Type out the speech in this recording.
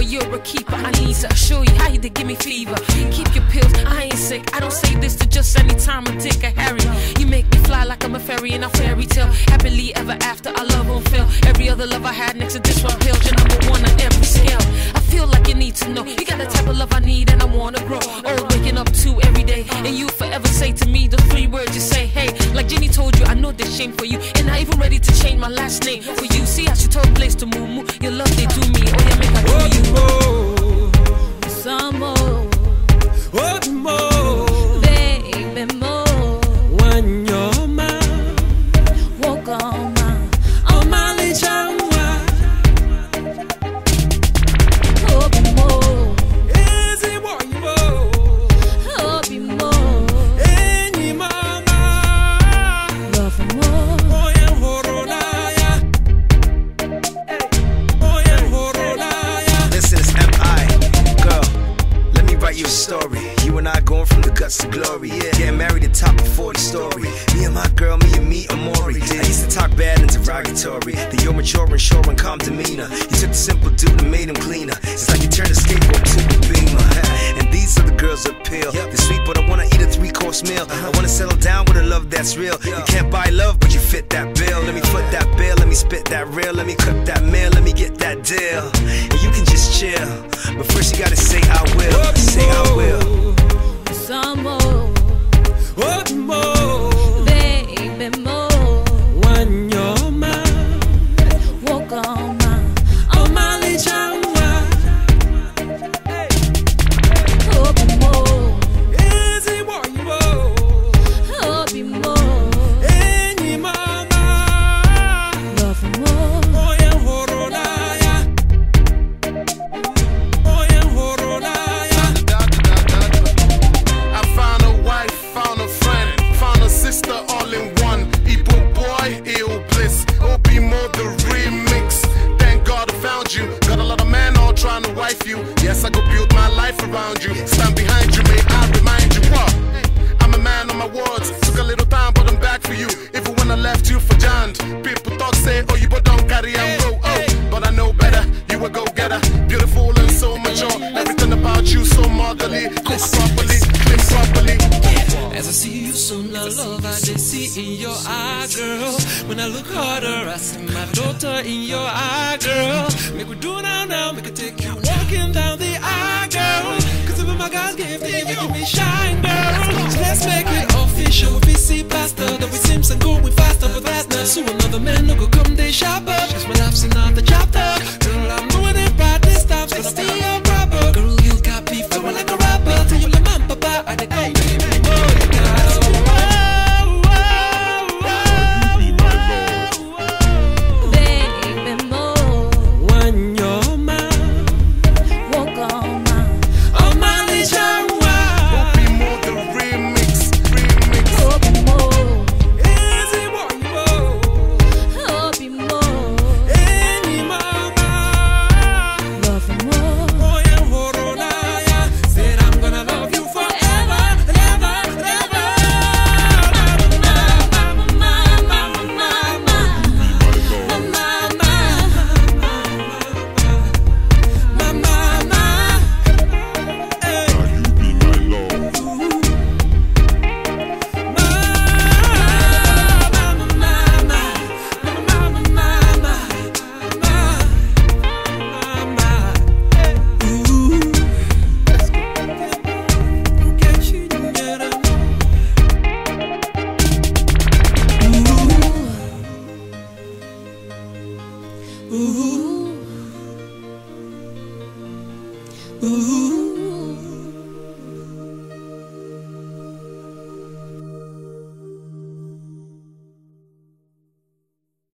you're a keeper. I need to assure you how you did give me fever. Keep your pills, I ain't sick. I don't say this to just any time a dick or Harry. You make me fly like I'm a fairy in a fairy tale. Happily ever after, our love won't fail. Every other love I had next to this one pale. You're number one on every scale. I feel like you need to know. You got the type of love I need and I wanna grow. Old waking up to every day. And you forever say to me the 3 words you say, hey. Like Jenny told you, I know there's shame for you. And I even ready to change my last name for you. See how she told Blaze to moo. Your love they do me. Oh yeah, make I do you. Some more. What more? Baby, more. When you're mine, Walk on my. on my lichangwa. Hope more. Easy boy, more. Hope more. Any mama. Love more. Oh yeah, horonaya. Oh yeah, horonaya. Listen, it's M.I. Girl, let me write you a story. You and I going from the guts to glory. Getting married at top of 40 story. Me and my girl, me, Amori. I used to talk bad and derogatory. That you're mature and sure and calm demeanor. You took the simple dude and made him cleaner. It's like you turned a skateboard to a beamer. And these are the girls that peel. They're sweet, but I wanna eat a 3-course meal. I wanna settle down with a love that's real. You can't buy love, but you fit that bill. Let me foot that bill, let me spit that real. Let me cook that meal, let me get that deal. And you can just chill, but first you gotta say I will. Say I will. Some more. What more? Baby, more. When you're mine, Walk on my. on my lichangwa. Hope more. Easy boy, more. Hope more. Any mama. Love more. Oh yeah, horonaya. Oh yeah, horonaya. I found a wife, found a friend, found a sister all in one. Igbo boy, ill bliss, Obi Mo the remix. Thank God I found you. Got a lot of men all trying to wife you. Yes, I go build my life around you. Stand behind you, may I remind you. What? I'm a man on my words. Took a little time, but I'm back for you. Even when I left you for John, people talk say, oh, you but don't carry and roll. Oh, but I know better. You a go-getter, beautiful and so mature. Everything about you so motherly. Cook properly, clean properly. As I see you so now, love I did see in your eye, girl. When I look harder, I see my daughter in your eye, girl. Make we do now, make it take you walking down the aisle, girl. Cause even my God's gift, they making me shine, girl. So let's make it official. If we see faster, then we Simpson going faster, but that's not so another man no go come they shop up. Cause my life's another chapter. Girl, I'm doing it right this time, so stay on proper. Girl, you got me flowing like a rapper. Tell you, mom, papa, I dey go, baby. Baby, more. When you're mine, Walk on my. on my lichangwa. Obi Mo the remix. Hope more. Easy boy, more. Hope more. Any mama. Love more. Oh yeah, horonaya. Said I'm gonna love you forever, ever, ever. My mama. Hey. Ooh.